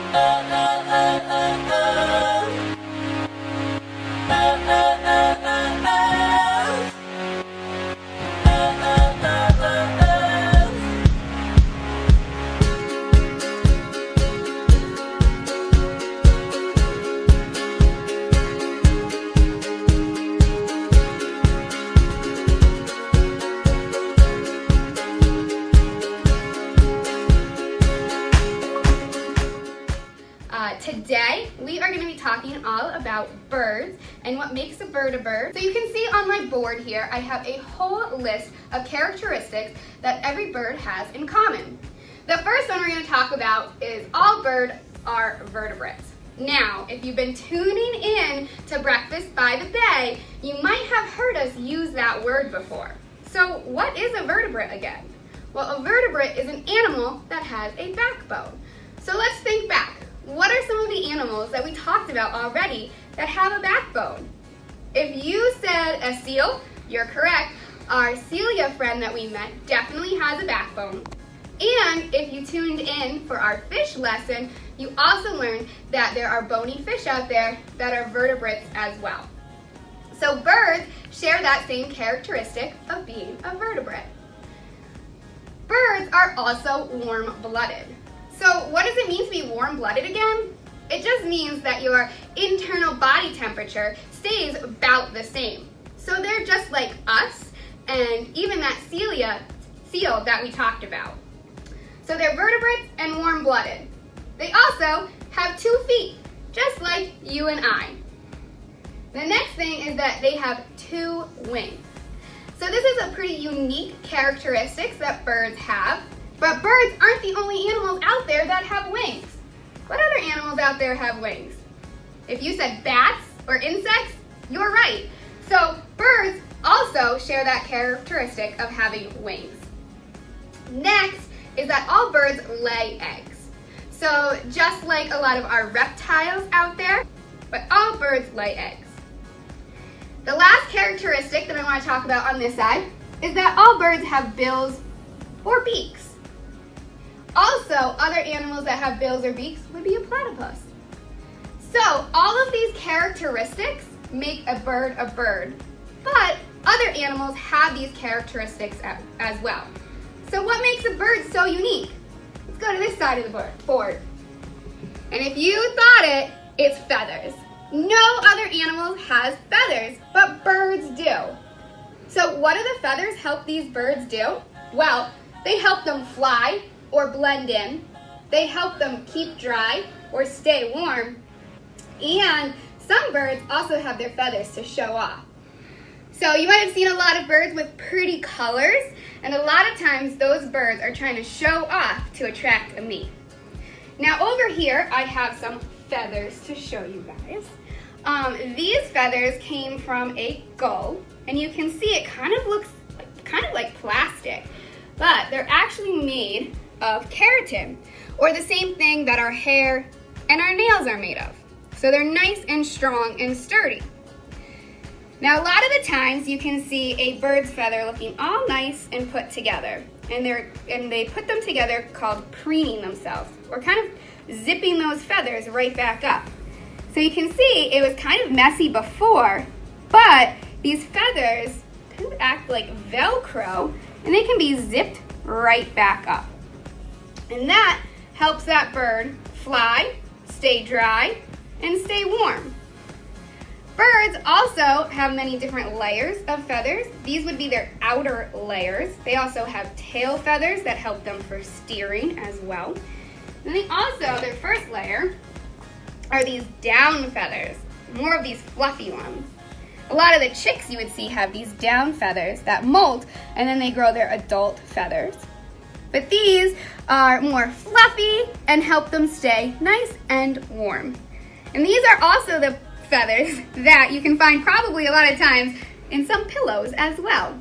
Today, we are going to be talking all about birds and what makes a bird a bird. So you can see on my board here, I have a whole list of characteristics that every bird has in common. The first one we're going to talk about is all birds are vertebrates. Now, if you've been tuning in to Breakfast by the Bay, you might have heard us use that word before. So what is a vertebrate again? Well, a vertebrate is an animal that has a backbone. So let's think back. What are some of the animals that we talked about already that have a backbone? If you said a seal, you're correct. Our Celia friend that we met definitely has a backbone. And if you tuned in for our fish lesson, you also learned that there are bony fish out there that are vertebrates as well. So birds share that same characteristic of being a vertebrate. Birds are also warm-blooded. So what does it mean to be warm-blooded again? It just means that your internal body temperature stays about the same. So they're just like us and even that seal that we talked about. So they're vertebrates and warm-blooded. They also have 2 feet, just like you and I. The next thing is that they have 2 wings. So this is a pretty unique characteristic that birds have. But birds aren't the only animals out there that have wings. What other animals out there have wings? If you said bats or insects, you're right. So birds also share that characteristic of having wings. Next is that all birds lay eggs. So just like a lot of our reptiles out there, but all birds lay eggs. The last characteristic that I want to talk about on this side is that all birds have bills or beaks. Also, other animals that have bills or beaks would be a platypus. So, all of these characteristics make a bird, but other animals have these characteristics as well. So what makes a bird so unique? Let's go to this side of the board. And if you thought it, it's feathers. No other animal has feathers, but birds do. So what do the feathers help these birds do? Well, they help them fly or blend in. They help them keep dry or stay warm. And some birds also have their feathers to show off. So you might have seen a lot of birds with pretty colors, and a lot of times those birds are trying to show off to attract a mate. Now over here, I have some feathers to show you guys. These feathers came from a gull, and you can see it kind of looks like plastic, but they're actually made of keratin, or the same thing that our hair and our nails are made of. So they're nice and strong and sturdy. Now a lot of the times you can see a bird's feather looking all nice and put together, and they put them together called preening themselves, or kind of zipping those feathers right back up. So you can see it was kind of messy before, but these feathers kind of act like Velcro, and they can be zipped right back up. And that helps that bird fly, stay dry, and stay warm. Birds also have many different layers of feathers. These would be their outer layers. They also have tail feathers that help them for steering as well. And they also, their first layer, are these down feathers, more of these fluffy ones. A lot of the chicks you would see have these down feathers that molt, and then they grow their adult feathers. But these are more fluffy and help them stay nice and warm. And these are also the feathers that you can find probably a lot of times in some pillows as well.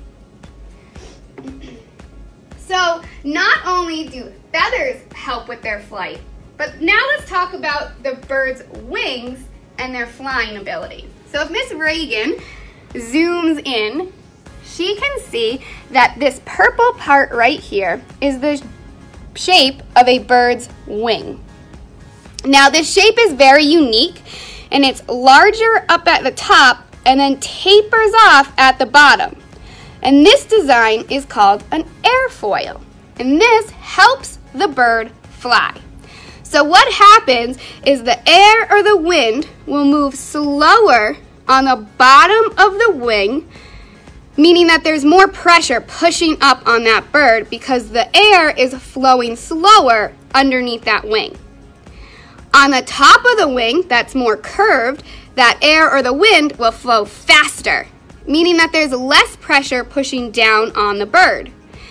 So not only do feathers help with their flight, but now let's talk about the bird's wings and their flying ability. So if Miss Reagan zooms in, she can see that this purple part right here is the shape of a bird's wing. Now this shape is very unique, and it's larger up at the top and then tapers off at the bottom. And this design is called an airfoil, and this helps the bird fly. So what happens is the air or the wind will move slower on the bottom of the wing, meaning that there's more pressure pushing up on that bird because the air is flowing slower underneath that wing. On the top of the wing, that's more curved, that air or the wind will flow faster, meaning that there's less pressure pushing down on the bird.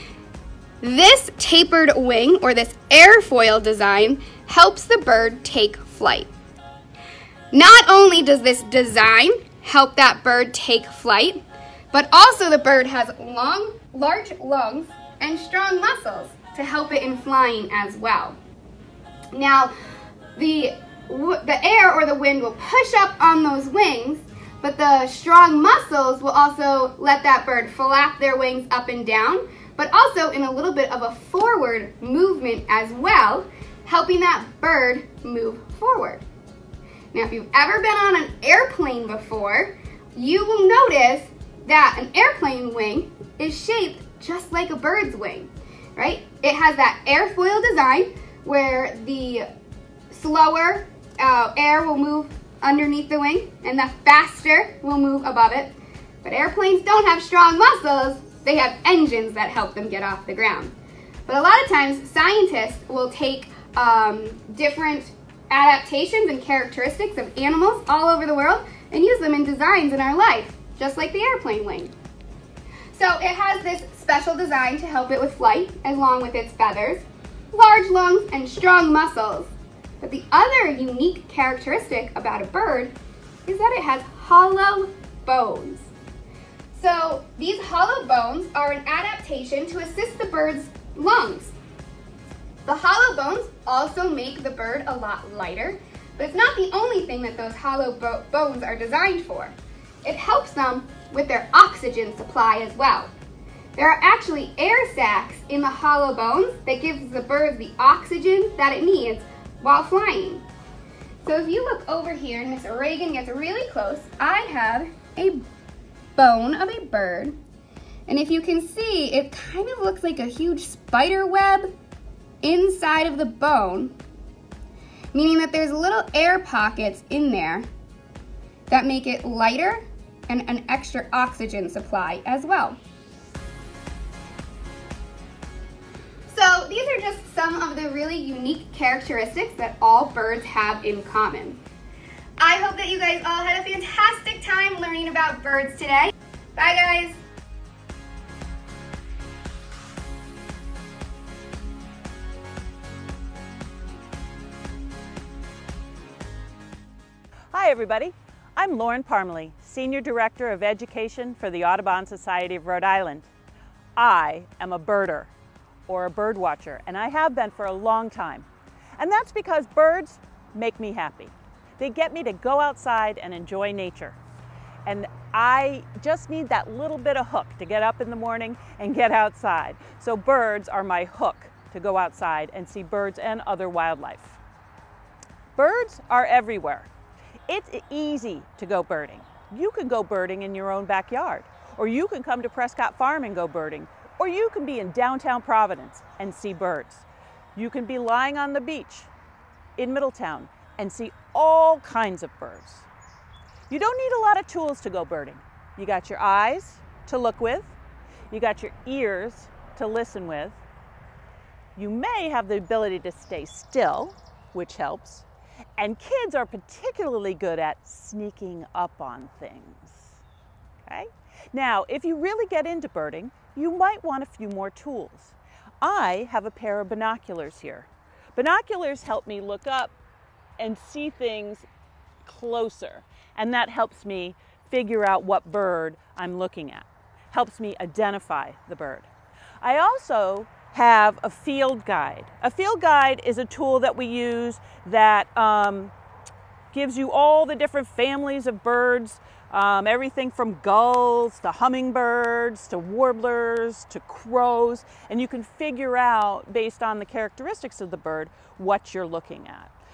This tapered wing, or this airfoil design, helps the bird take flight. Not only does this design help that bird take flight, but also the bird has large lungs and strong muscles to help it in flying as well. Now, the air or the wind will push up on those wings, but the strong muscles will also let that bird flap their wings up and down, but also in a little bit of a forward movement as well, helping that bird move forward. Now, if you've ever been on an airplane before, you will notice that an airplane wing is shaped just like a bird's wing, right? It has that airfoil design where the slower air will move underneath the wing and the faster will move above it. But airplanes don't have strong muscles, they have engines that help them get off the ground. But a lot of times scientists will take different adaptations and characteristics of animals all over the world and use them in designs in our life, just like the airplane wing. So it has this special design to help it with flight, along with its feathers, large lungs, and strong muscles. But the other unique characteristic about a bird is that it has hollow bones. So these hollow bones are an adaptation to assist the bird's lungs. The hollow bones also make the bird a lot lighter, but it's not the only thing that those hollow bones are designed for. It helps them with their oxygen supply as well. There are actually air sacs in the hollow bones that gives the bird the oxygen that it needs while flying. So if you look over here and Miss Reagan gets really close, I have a bone of a bird, and if you can see, it kind of looks like a huge spider web inside of the bone, meaning that there's little air pockets in there that make it lighter and an extra oxygen supply as well. So these are just some of the really unique characteristics that all birds have in common. I hope that you guys all had a fantastic time learning about birds today. Bye guys! Hi everybody, I'm Lauren Parmalee, Senior Director of Education for the Audubon Society of Rhode Island. I am a birder, or a bird watcher, and I have been for a long time. And that's because birds make me happy. They get me to go outside and enjoy nature. And I just need that little bit of hook to get up in the morning and get outside. So birds are my hook to go outside and see birds and other wildlife. Birds are everywhere. It's easy to go birding. You can go birding in your own backyard, or you can come to Prescott Farm and go birding, or you can be in downtown Providence and see birds. You can be lying on the beach in Middletown and see all kinds of birds. You don't need a lot of tools to go birding. You got your eyes to look with, you got your ears to listen with. You may have the ability to stay still, which helps, and kids are particularly good at sneaking up on things. Okay? Now, if you really get into birding, you might want a few more tools. I have a pair of binoculars here. Binoculars help me look up and see things closer, and that helps me figure out what bird I'm looking at. Helps me identify the bird. I also have a field guide. A field guide is a tool that we use that gives you all the different families of birds, everything from gulls to hummingbirds to warblers to crows, and you can figure out, based on the characteristics of the bird, what you're looking at.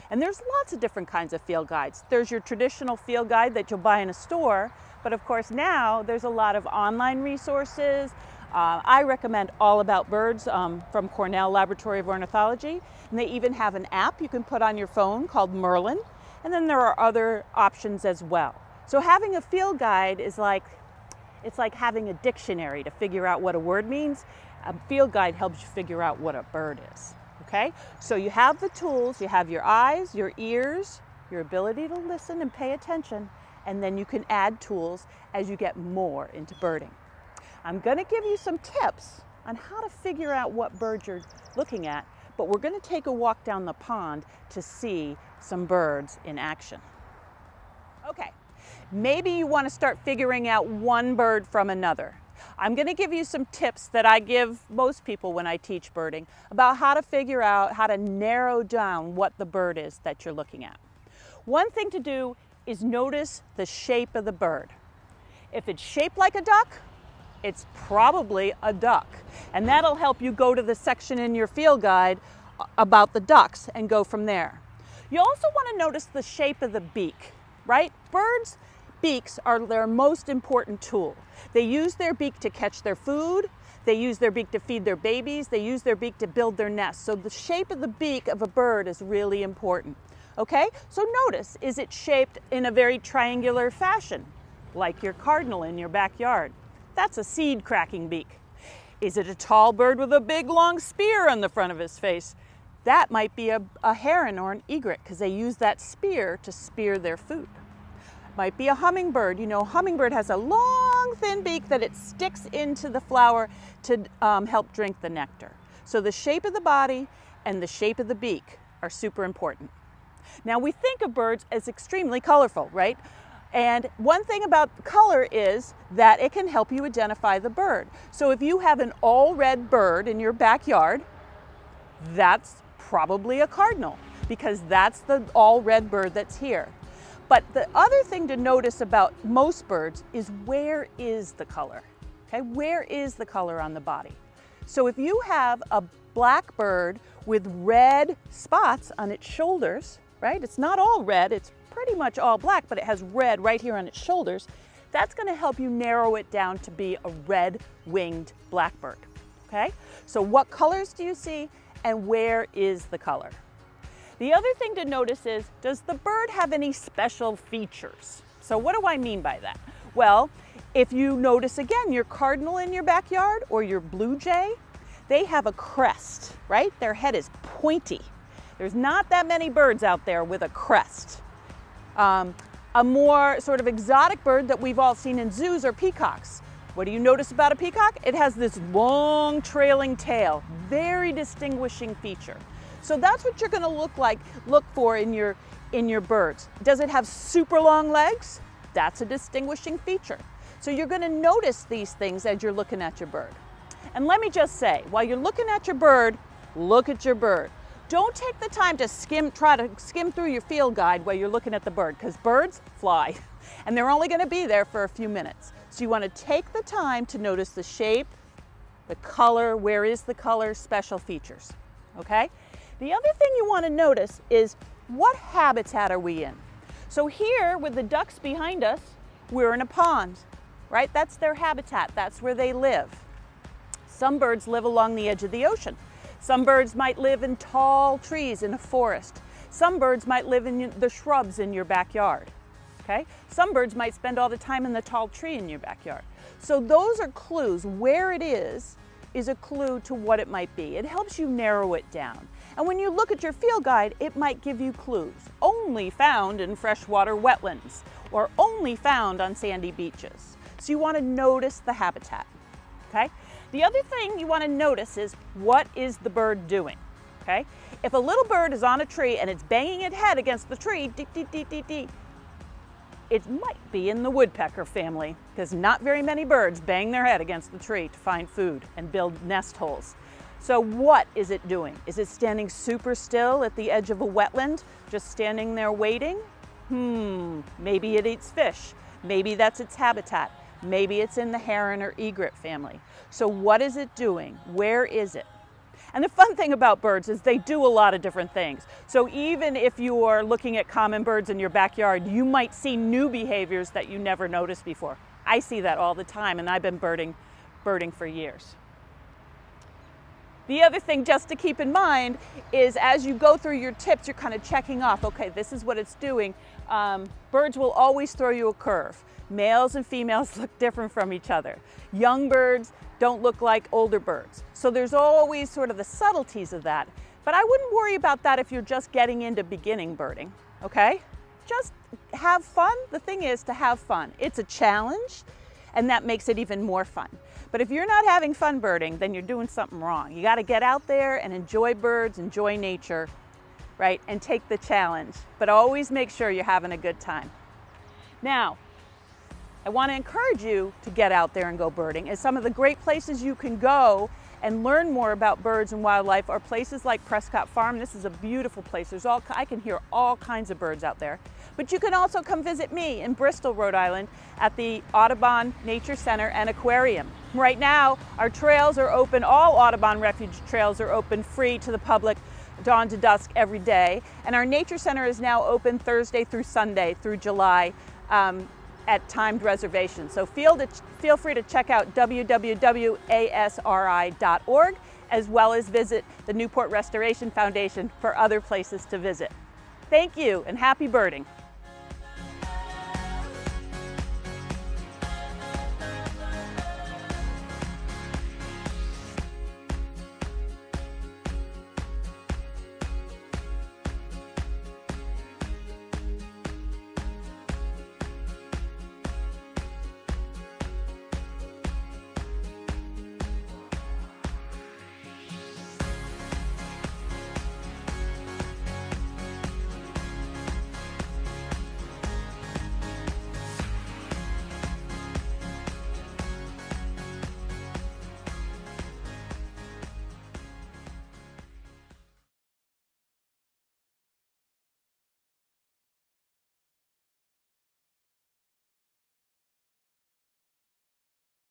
And there's lots of different kinds of field guides. There's your traditional field guide that you'll buy in a store, but of course now there's a lot of online resources. I recommend All About Birds from Cornell Laboratory of Ornithology, and they even have an app you can put on your phone called Merlin, and then there are other options as well. So having a field guide is it's like having a dictionary to figure out what a word means. A field guide helps you figure out what a bird is. Okay, so you have the tools, you have your eyes, your ears, your ability to listen and pay attention, and then you can add tools as you get more into birding. I'm going to give you some tips on how to figure out what birds you're looking at, but we're going to take a walk down the pond to see some birds in action. Okay, maybe you want to start figuring out one bird from another. I'm going to give you some tips that I give most people when I teach birding about how to figure out, how to narrow down what the bird is that you're looking at. One thing to do is notice the shape of the bird. If it's shaped like a duck, it's probably a duck. And that'll help you go to the section in your field guide about the ducks and go from there. You also want to notice the shape of the beak, right? Birds' beaks are their most important tool. They use their beak to catch their food, they use their beak to feed their babies, they use their beak to build their nest. So the shape of the beak of a bird is really important. Okay, so notice, is it shaped in a very triangular fashion, like your cardinal in your backyard? That's a seed cracking beak. Is it a tall bird with a big long spear on the front of his face? That might be a heron or an egret, because they use that spear to spear their food. Might be a hummingbird. You know, hummingbird has a long, thin beak that it sticks into the flower to help drink the nectar. So the shape of the body and the shape of the beak are super important. Now we think of birds as extremely colorful, right? And one thing about color is that it can help you identify the bird. So if you have an all red bird in your backyard, that's probably a cardinal, because that's the all red bird that's here. But the other thing to notice about most birds is, where is the color? Okay, where is the color on the body? So if you have a black bird with red spots on its shoulders, right? It's not all red, it's pretty much all black, but it has red right here on its shoulders. That's going to help you narrow it down to be a red-winged blackbird. Okay, so what colors do you see, and where is the color? The other thing to notice is, does the bird have any special features? So what do I mean by that? Well, if you notice again your cardinal in your backyard or your blue jay, they have a crest, right? Their head is pointy. There's not that many birds out there with a crest. A more sort of exotic bird that we've all seen in zoos are peacocks. What do you notice about a peacock? It has this long trailing tail, very distinguishing feature. So that's what you're going to look for in your birds. Does it have super long legs? That's a distinguishing feature. So you're going to notice these things as you're looking at your bird. And let me just say, while you're looking at your bird, look at your bird. Don't take the time to try to skim through your field guide while you're looking at the bird, because birds fly and they're only going to be there for a few minutes. So you want to take the time to notice the shape, the color, where is the color, special features. Okay? The other thing you want to notice is, what habitat are we in? So here, with the ducks behind us, we're in a pond, right? That's their habitat. That's where they live. Some birds live along the edge of the ocean. Some birds might live in tall trees in a forest. Some birds might live in the shrubs in your backyard. Okay? Some birds might spend all the time in the tall tree in your backyard. So those are clues. Where it is a clue to what it might be. It helps you narrow it down. And when you look at your field guide, it might give you clues. Only found in freshwater wetlands, or only found on sandy beaches. So you want to notice the habitat. Okay? The other thing you want to notice is, what is the bird doing? Okay? If a little bird is on a tree and it's banging its head against the tree, dee, dee, dee, dee, dee, it might be in the woodpecker family, because not very many birds bang their head against the tree to find food and build nest holes. So what is it doing? Is it standing super still at the edge of a wetland, just standing there waiting? Maybe it eats fish. Maybe that's its habitat. Maybe it's in the heron or egret family. So what is it doing? Where is it? And the fun thing about birds is they do a lot of different things. So even if you are looking at common birds in your backyard, you might see new behaviors that you never noticed before. I see that all the time, and I've been birding for years. The other thing just to keep in mind is as you go through your tips, you're kind of checking off, okay, this is what it's doing. Birds will always throw you a curve. Males and females look different from each other. Young birds don't look like older birds. So there's always sort of the subtleties of that. But I wouldn't worry about that if you're just getting into beginning birding, okay? Just have fun. The thing is to have fun. It's a challenge, and that makes it even more fun. But if you're not having fun birding, then you're doing something wrong. You got to get out there and enjoy birds, enjoy nature, right? And take the challenge. But always make sure you're having a good time. Now, I want to encourage you to get out there and go birding. And some of the great places you can go and learn more about birds and wildlife are places like Prescott Farm. This is a beautiful place. I can hear all kinds of birds out there. But you can also come visit me in Bristol, Rhode Island at the Audubon Nature Center and Aquarium. Right now, our trails are open. All Audubon Refuge trails are open free to the public dawn to dusk every day. And our Nature Center is now open Thursday through Sunday through July at timed reservations. So feel free to check out www.asri.org as well as visit the Newport Restoration Foundation for other places to visit. Thank you and happy birding.